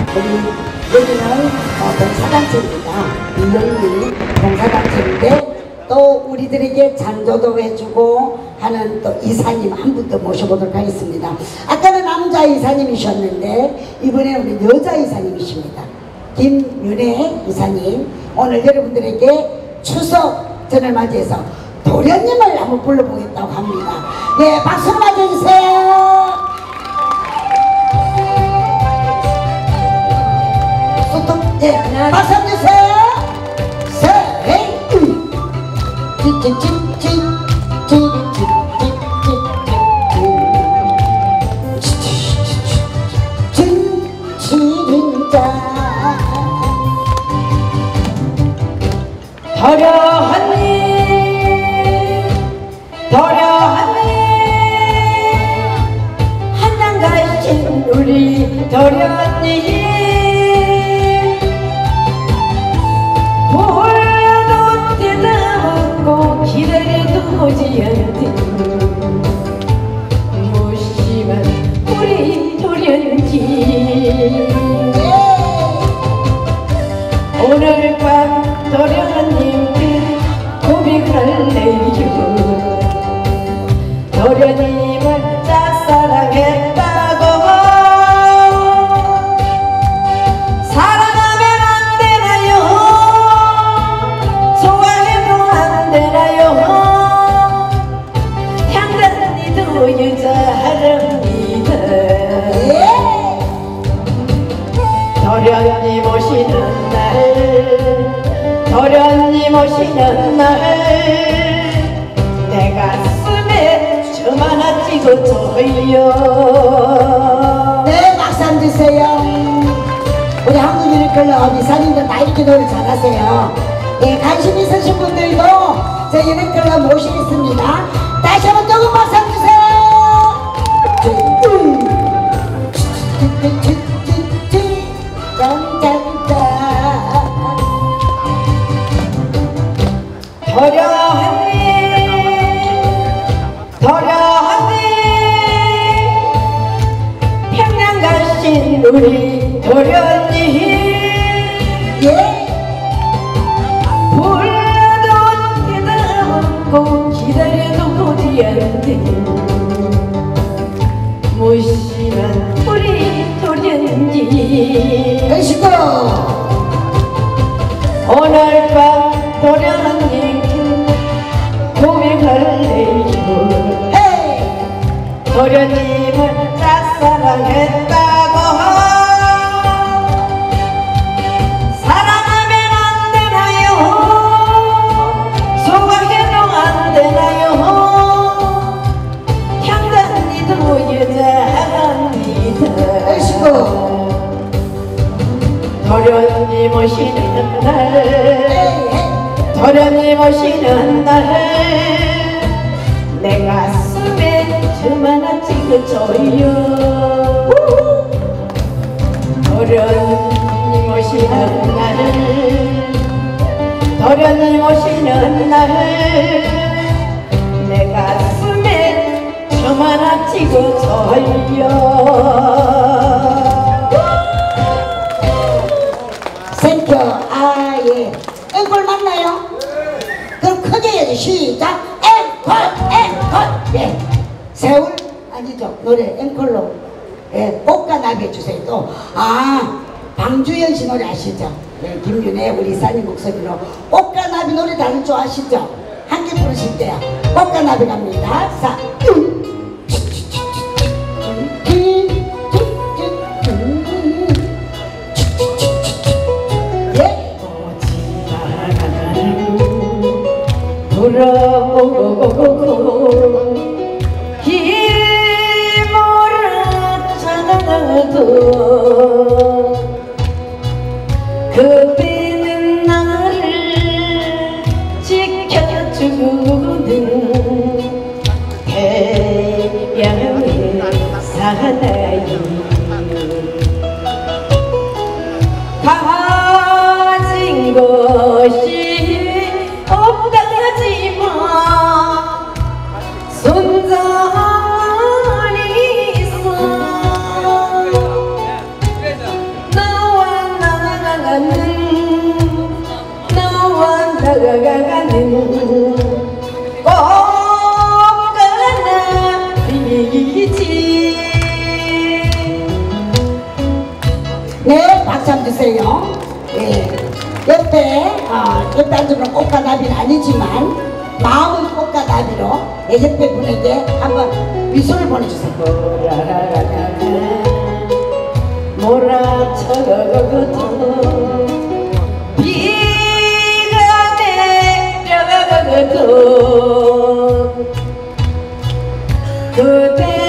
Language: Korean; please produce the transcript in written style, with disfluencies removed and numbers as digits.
여기는 봉사단체입니다. 이영리 봉사단체인데 또 우리들에게 잔조도 해주고 하는 또 이사님 한 분 더 모셔보도록 하겠습니다. 아까는 남자 이사님이셨는데 이번에는 우리 여자 이사님이십니다. 김윤혜 이사님, 오늘 여러분들에게 추석전을 맞이해서 도련님을 한번 불러보겠다고 합니다. 네, 박수로 맞아주세요. 예, 박수 주세요. 도련님 한양 가신 우리 도련님 불러도 대답하고 기다려도 오지 않는 무심한 우리 도련님 오늘 밤 도련님께 고백할래요. 도련님을 짝사랑했다고 사랑하면 안 되나요? 좋아해도 안 되나요? 향단이도 여자랍니다. 도련님 오시는 날 도련님 오시는 날 내 가슴에 점 하나 찍어줘요. 네, 박수 한번 주세요. 우리 한국유니클럽 이사님들 다 이렇게 노래 잘하세요. 예, 관심 있으신 분들도 저희 유니클럽 모시겠습니다. 다시 한번 조금 박수 한번 주세요. 도련님 평양 가신 우리 도련님 예. 불러도 대답하고 기다려도 오지 않는 무심한 우리 도련님 가시고 오늘 밤 도련님 고백할래요. 도련님을 짝사랑했다고 사랑하면 안 되나요? 소각해도 안 되나요? 향단이도 여자랍니다. 가시고 도련님 오시는 날 도련님 오시는 날 내 가슴에 점 하나 찍어줘요. 도련님 오시는 날 도련님 오시는 날 내 가슴에 점 하나 찍어줘요. 생겨. 아, 예. 앵콜 맞나요? 그럼 크게 해야지. 시작. 앵콜, 앵콜. 예. 세월 아니죠. 노래 앵콜로. 예. 꽃과 나비 해주세요. 또. 아, 방주연 씨 노래 아시죠? 예. 김윤혜 우리 이사님 목소리로 꽃과 나비 노래 다룰 줄 아시죠? 함께 부르실 때야. 꽃과 나비 갑니다. 자. 돌아오고 길 몰아쳐도 그대는 나를 지켜주는 몰아쳐가는 꽃가나비지. 네, 박수 한번 주세요. 예. 옆에 앉으면 꽃과 나비는 아니지만 마음은 꽃과 나비로 옆에 분에게 한번 미소를 보내주세요. 몰아쳐가거든 비가 내려가거든 그대